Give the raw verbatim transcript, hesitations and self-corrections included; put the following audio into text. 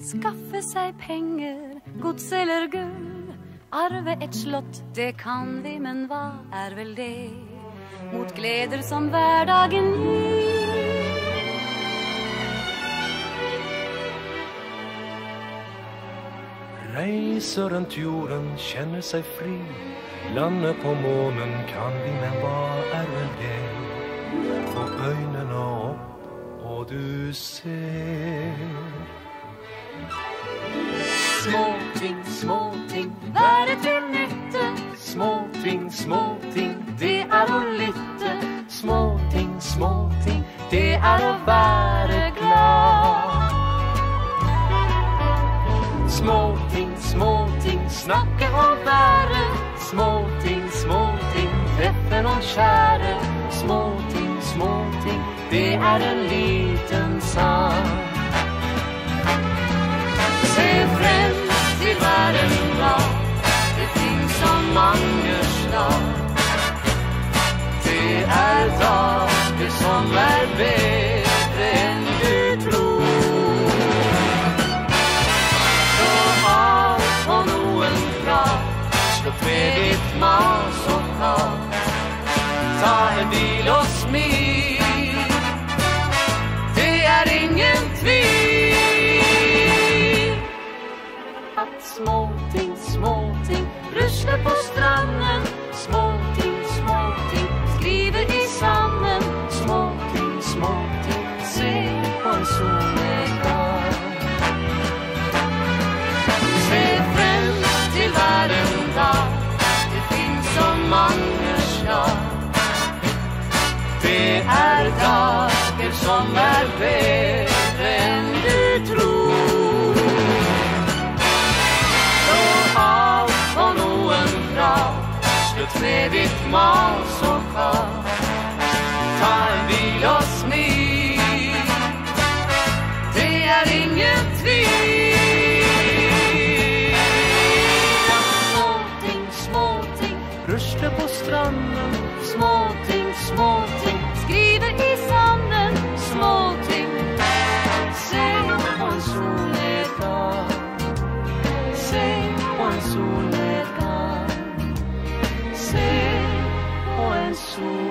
skaffe sig pengar, gods eller guld, arve ett slott, det kan vi, men vad är väl det mot gläder som vardagen ger? Reiser runt jorden, känner sig fri, landa på månen kan vi, men vad är väl det? Få ögonen upp och du ser småting, småting, värre till nytta. Småting, småting, det är att lytta. Småting, småting, det är att vara glad. Småting, småting, snacka om värre. Småting, småting, träffa någon käre. Småting, småting, det är en liten sang. Se främst till världen dag, det finns så många slag. Det är dagar som är bättre än du tror. Så av på någon prat, slupp med ditt mas och kart. Ta en bil och smil, det är ingen tvivel att småting, småting rysslar på stranden. Småting, småting skriver i sanden. Småting, småting, se på en solnedgång. Se främst till världen dag, det finns så många slag. Det är dagar som är bättre än du tror. Så av på någon prat, slut med ditt mas och kart. Ta en bil och smil, det är ingen tvivel. Småting, småting, ruschar på stranden. Småting, småting, skriver i sanden. Småting, se på en solnedgång. Se på en solnedgång. Se på en solnedgång.